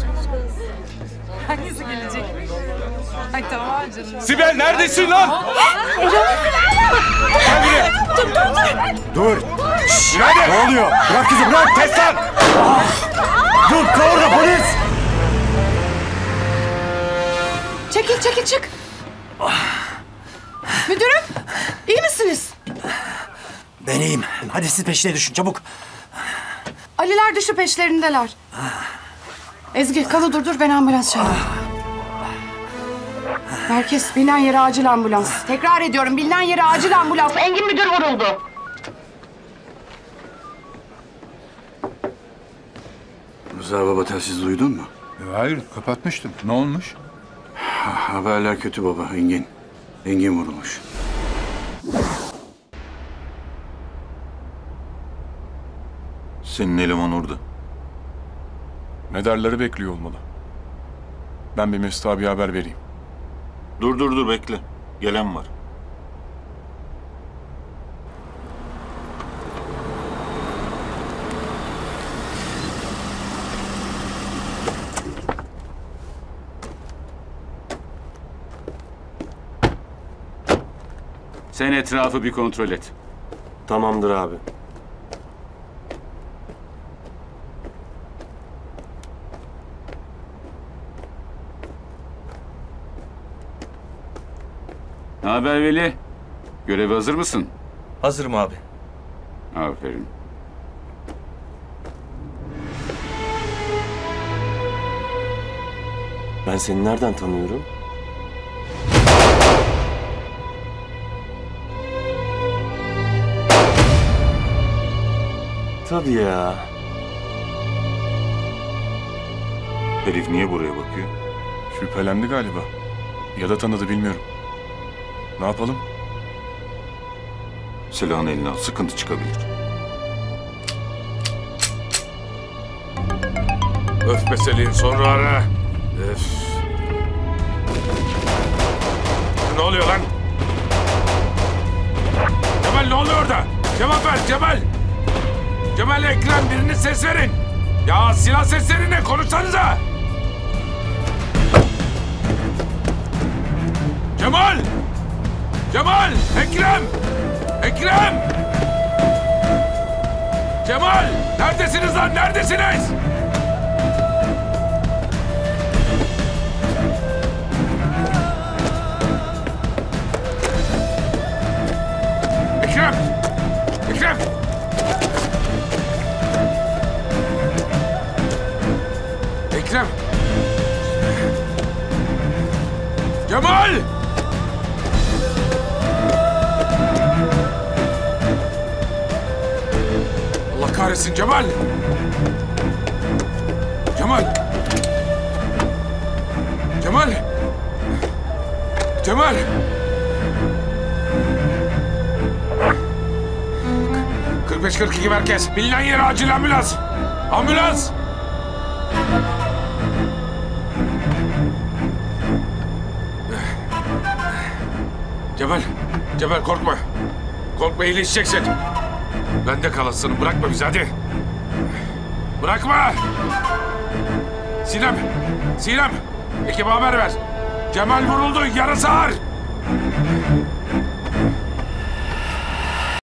Hangisi gelecek? Ay tamam canım. Sibel neredesin lan? Dur. Nerede? Ne oluyor? Bırak kızı bırak. Kes lan. Dur orada polis. Çekil çık. Müdürüm iyi misiniz? Ben iyiyim. Hadi siz peşine düşün çabuk. Aliler düşü peşlerindeler. Ezgi kalı dur ben ambulans çağırayım. Herkes bilinen yere acil ambulans. Tekrar ediyorum bilinen yere acil ambulans. Engin müdür vuruldu. Rıza baba telsiz duydun mu? Hayır kapatmıştım. Ne olmuş? Haberler kötü baba. Engin vurulmuş. Senin eleman orada. Medarları bekliyor olmalı. Ben bir Mesut abiye haber vereyim. Dur bekle. Gelen var. Sen etrafı bir kontrol et. Tamamdır abi. Ne haber Veli? Göreve hazır mısın? Hazırım abi. Aferin. Ben seni nereden tanıyorum? Tabii ya. Herif niye buraya bakıyor? Şüphelendi galiba. Ya da tanıdı bilmiyorum. Ne yapalım? Silahını eline al. Sıkıntı çıkabilir. Öf be Selin sonra ara. Öf. Ne oluyor lan? Cemal ne oluyor orada? Cevap ver Cemal. Cemal Ekrem birinin ses verin. Ya silah sesleri ne? Konuşsanıza. Cemal! Cemal! Ekrem! Ekrem! Cemal! Neredesiniz lan? Neredesiniz? Ekrem! Ekrem! Ekrem! Cemal! Allah kahretsin Cemal! Cemal! Cemal! Cemal! ...45-42 merkez. Bilinen yere acil ambulans. Ambulans! Cemal korkma. Korkma iyileşeceksin. Bende kalasın. Bırakma bizi hadi. Bırakma! Sinem! Ekibe haber ver. Cemal vuruldu. Yarası ağır.